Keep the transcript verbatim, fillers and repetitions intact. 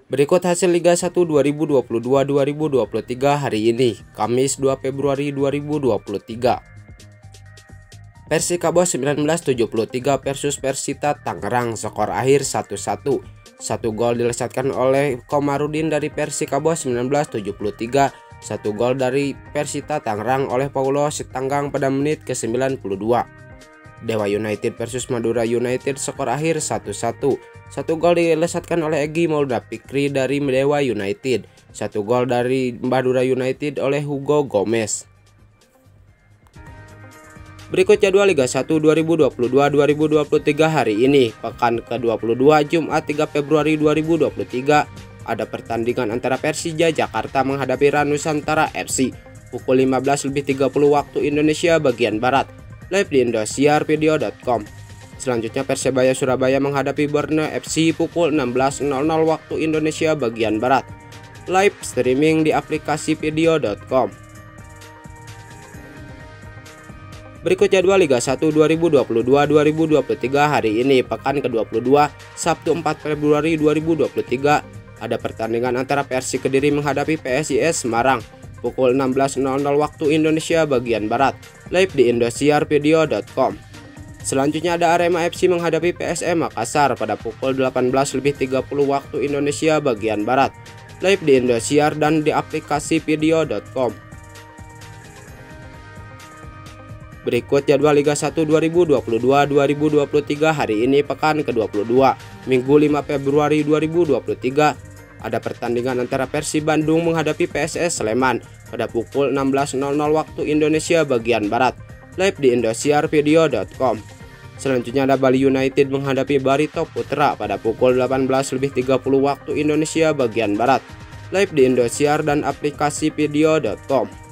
Berikut hasil Liga satu dua ribu dua puluh dua dua ribu dua puluh tiga hari ini, Kamis dua Februari dua ribu dua puluh tiga. Persikabo seribu sembilan ratus tujuh puluh tiga versus Persita Tangerang, skor akhir satu satu. Satu gol dilesatkan oleh Komarudin dari Persikabo seribu sembilan ratus tujuh puluh tiga, satu gol dari Persita Tangerang oleh Paulo Sitanggang pada menit ke sembilan puluh dua. Dewa United versus Madura United, skor akhir satu satu. Satu gol dilesatkan oleh Egy Maulana Fikri dari Dewa United. Satu gol dari Madura United oleh Hugo Gomez. Berikut jadwal Liga satu dua ribu dua puluh dua dua ribu dua puluh tiga hari ini, pekan ke dua puluh dua, Jumat tiga Februari dua ribu dua puluh tiga. Ada pertandingan antara Persija Jakarta menghadapi Nusantara F C pukul lima belas lebih tiga puluh waktu Indonesia bagian Barat. Live di indosiar video dot com. Selanjutnya Persebaya Surabaya menghadapi Borneo F C pukul enam belas waktu Indonesia bagian Barat. Live streaming di aplikasi video dot com. Berikut jadwal Liga satu dua ribu dua puluh dua dua ribu dua puluh tiga hari ini, pekan ke dua puluh dua, Sabtu empat Februari dua ribu dua puluh tiga. Ada pertandingan antara Persik Kediri menghadapi P S I S Semarang pukul enam belas waktu Indonesia bagian Barat. Live di indosiar video dot com. Selanjutnya ada Arema F C menghadapi P S M Makassar pada pukul delapan belas lebih tiga puluh waktu Indonesia bagian Barat. Live di Indosiar dan di aplikasi video dot com. Berikut jadwal Liga satu dua ribu dua puluh dua dua ribu dua puluh tiga hari ini, pekan ke dua puluh dua, Minggu lima Februari dua ribu dua puluh tiga. Ada pertandingan antara Persib Bandung menghadapi P S S Sleman pada pukul enam belas waktu Indonesia bagian Barat. Live di indosiar video dot com. Selanjutnya ada Bali United menghadapi Barito Putra pada pukul delapan belas lebih tiga puluh waktu Indonesia bagian Barat. Live di Indosiar dan aplikasi video dot com.